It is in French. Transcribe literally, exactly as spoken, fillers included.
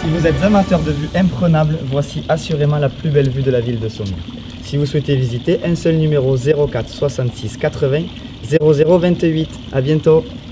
Si vous êtes amateur de vues imprenables, voici assurément la plus belle vue de la ville de Saumur. Si vous souhaitez visiter, un seul numéro zéro quatre soixante-six quatre-vingts zéro zéro vingt-huit. À bientôt.